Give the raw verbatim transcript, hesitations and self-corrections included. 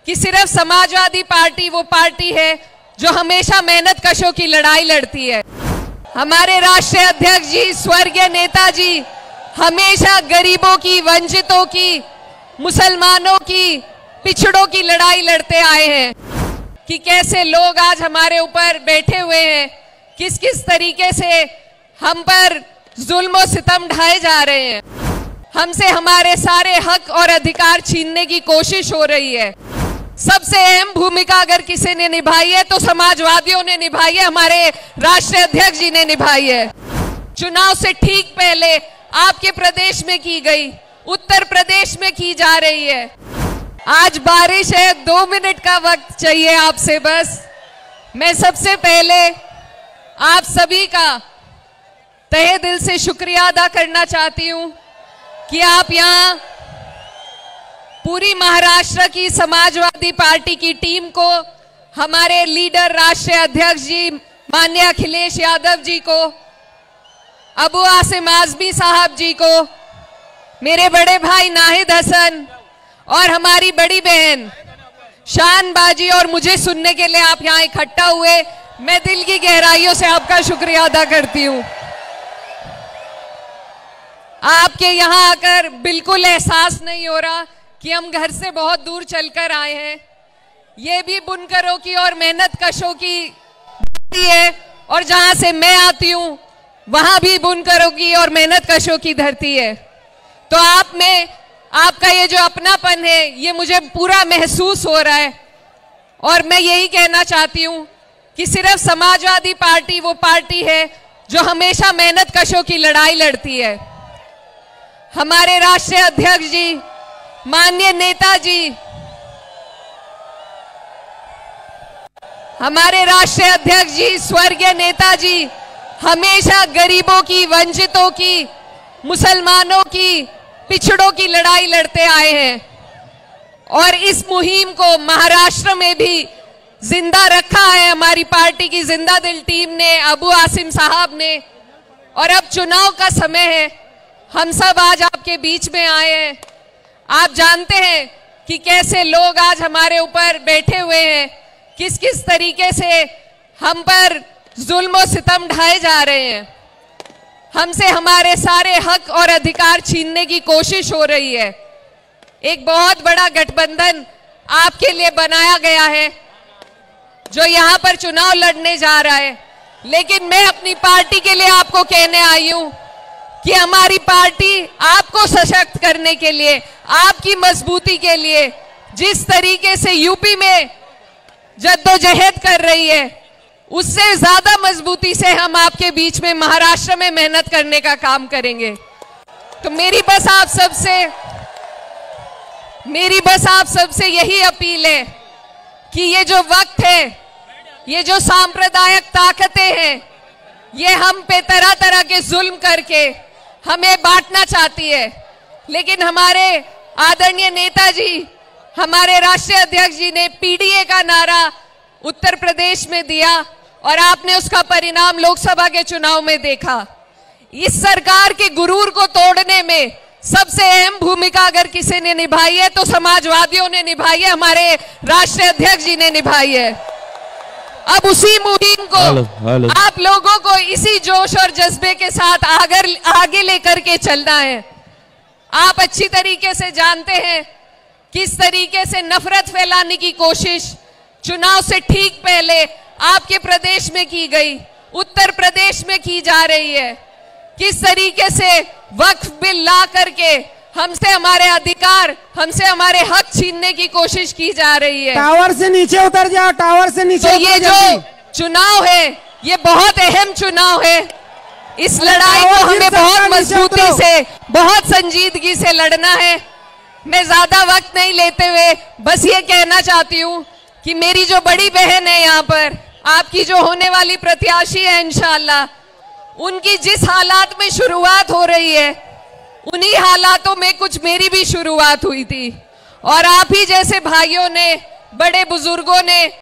कि सिर्फ समाजवादी पार्टी वो पार्टी है जो हमेशा मेहनत कशों की लड़ाई लड़ती है। हमारे राष्ट्रीय अध्यक्ष जी, स्वर्गीय नेताजी हमेशा गरीबों की, वंचितों की, मुसलमानों की, पिछड़ों की लड़ाई लड़ते आए हैं कि कैसे लोग आज हमारे ऊपर बैठे हुए हैं, किस किस तरीके से हम पर जुल्म और सितम ढाए जा रहे हैं, हमसे हमारे सारे हक और अधिकार छीनने की कोशिश हो रही है। सबसे अहम भूमिका अगर किसी ने निभाई है तो समाजवादियों ने निभाई है, हमारे राष्ट्रीय अध्यक्ष जी ने निभाई है। चुनाव से ठीक पहले आपके प्रदेश में की गई, उत्तर प्रदेश में की जा रही है। आज बारिश है, दो मिनट का वक्त चाहिए आपसे बस। मैं सबसे पहले आप सभी का तहे दिल से शुक्रिया अदा करना चाहती हूं कि आप यहाँ पूरी महाराष्ट्र की समाजवादी पार्टी की टीम को, हमारे लीडर राष्ट्रीय अध्यक्ष जी माननीय अखिलेश यादव जी को, अबू आसिम आजमी साहब जी को, मेरे बड़े भाई नाहिद हसन और हमारी बड़ी बहन शान बाजी और मुझे सुनने के लिए आप यहाँ इकट्ठा हुए, मैं दिल की गहराइयों से आपका शुक्रिया अदा करती हूँ। आपके यहाँ आकर बिल्कुल एहसास नहीं हो रहा कि हम घर से बहुत दूर चलकर आए हैं। ये भी बुनकरों की और मेहनत कशों की धरती है और जहां से मैं आती हूँ वहां भी बुनकरों की और मेहनत कशों की धरती है। तो आप में आपका ये जो अपनापन है ये मुझे पूरा महसूस हो रहा है और मैं यही कहना चाहती हूँ कि सिर्फ समाजवादी पार्टी वो पार्टी है जो हमेशा मेहनत कशों की लड़ाई लड़ती है। हमारे राष्ट्रीय अध्यक्ष जी, माननीय नेताजी, हमारे राष्ट्रीय अध्यक्ष जी, स्वर्गीय नेताजी हमेशा गरीबों की, वंचितों की, मुसलमानों की, पिछड़ों की लड़ाई लड़ते आए हैं और इस मुहिम को महाराष्ट्र में भी जिंदा रखा है हमारी पार्टी की जिंदा दिल टीम ने, अबू आसिम साहब ने। और अब चुनाव का समय है, हम सब आज आपके बीच में आए हैं। आप जानते हैं कि कैसे लोग आज हमारे ऊपर बैठे हुए हैं, किस किस तरीके से हम पर जुल्म और सितम ढाए जा रहे हैं, हमसे हमारे सारे हक और अधिकार छीनने की कोशिश हो रही है। एक बहुत बड़ा गठबंधन आपके लिए बनाया गया है जो यहाँ पर चुनाव लड़ने जा रहा है, लेकिन मैं अपनी पार्टी के लिए आपको कहने आई हूँ कि हमारी पार्टी आपको सशक्त करने के लिए, आपकी मजबूती के लिए जिस तरीके से यूपी में जद्दोजहद कर रही है उससे ज्यादा मजबूती से हम आपके बीच में महाराष्ट्र में मेहनत करने का काम करेंगे। तो मेरी बस आप सबसे मेरी बस आप सबसे यही अपील है कि ये जो वक्त है, ये जो सांप्रदायिक ताकतें हैं, ये हम पे तरह तरह के जुल्म करके हमें बांटना चाहती है, लेकिन हमारे आदरणीय नेताजी, हमारे राष्ट्रीय अध्यक्ष जी ने पीडीए का नारा उत्तर प्रदेश में दिया और आपने उसका परिणाम लोकसभा के चुनाव में देखा। इस सरकार के गुरूर को तोड़ने में सबसे अहम भूमिका अगर किसी ने निभाई है तो समाजवादियों ने निभाई है, हमारे राष्ट्रीय अध्यक्ष जी ने निभाई है। अब उसी मुहिम को हेलो, हेलो। आप लोगों को इसी जोश और जज्बे के साथ आगर आगे लेकर के चलना है। आप अच्छी तरीके से जानते हैं किस तरीके से नफरत फैलाने की कोशिश चुनाव से ठीक पहले आपके प्रदेश में की गई, उत्तर प्रदेश में की जा रही है। किस तरीके से वक्फ बिल ला करके हमसे हमारे अधिकार, हमसे हमारे हक छीनने की कोशिश की जा रही है। टावर से नीचे उतर जाओ, टावर से नीचे तो ये जो चुनाव है ये बहुत अहम चुनाव है। इस लड़ाई को हमें बहुत मजबूती से, बहुत संजीदगी से लड़ना है। मैं ज्यादा वक्त नहीं लेते हुए बस ये कहना चाहती हूँ कि मेरी जो बड़ी बहन है यहाँ पर, आपकी जो होने वाली प्रत्याशी है इंशाअल्लाह, उनकी जिस हालात में शुरुआत हो रही है उन्हीं हालातों में कुछ मेरी भी शुरुआत हुई थी और आप ही जैसे भाइयों ने, बड़े बुजुर्गों ने